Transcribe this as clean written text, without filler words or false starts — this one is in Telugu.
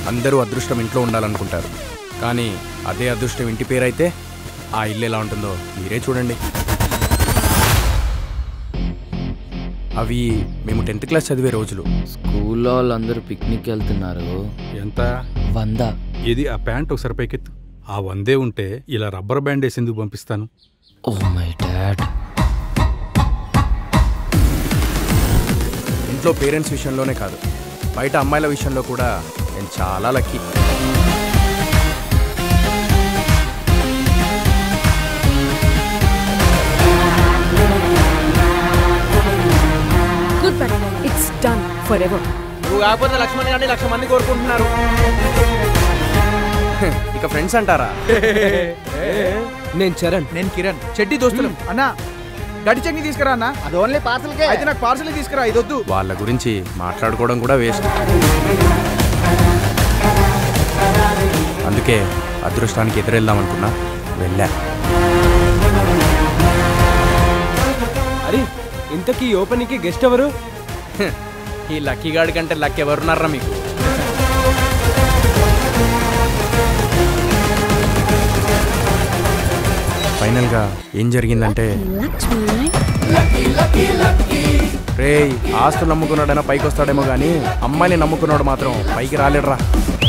అందరూ అదృష్టం ఇంట్లో ఉండాలనుకుంటారు, కానీ అదే అదృష్టం ఇంటి పేరైతే ఆ ఇల్లు ఎలా ఉంటుందో మీరే చూడండి. అవి మేము 10th క్లాస్ చదివే రోజులు. స్కూల్లో వాళ్ళందరూ పిక్నిక్ వెళ్తున్నారు. ఎంత? 100. ఇది ఆ ప్యాంట్ ఒకసారి పైకెత్తు. ఆ 100 ఉంటే ఇలా రబ్బర్ బ్యాండ్ వేసి ఎందుకు పంపిస్తాను? Oh my dad. ఇంట్లో పేరెంట్స్ విషయంలోనే కాదు, బయట అమ్మాయిల విషయంలో కూడా నేను చాలా లక్కీ. It's done forever. నువ్వు కాకపోతే లక్ష్మణ్ గారిని 1,00,000 మంది కోరుకుంటున్నారు. ఇక ఫ్రెండ్స్ అంటారా? నేను చరణ్. నేను కిరణ్. చెడ్డి దోస్తులు. అన్నా గడి చట్నీ తీసుకురా అన్న. అది ఓన్లీ పార్సల్కే. అయితే నాకు పార్సల్ తీసుకురా, ఇది వద్దు. వాళ్ళ గురించి మాట్లాడుకోవడం కూడా వేస్ట్. అందుకే అదృష్టానికి ఎదురెళ్దాం అనుకున్నా, వెళ్ళా. అరే ఇంతకీ ఓపెనింగ్కి గెస్ట్ ఎవరు? ఈ లక్కీ గాడి కంటే లక్ ఎవరున్నారా మీకు? ఫైనల్గా ఏం జరిగిందంటే, రేయ్ ఆస్తులు నమ్ముకున్నాడైనా పైకి వస్తాడేమో కానీ అమ్మాయిని నమ్ముకున్నాడు మాత్రం పైకి రాలేడురా.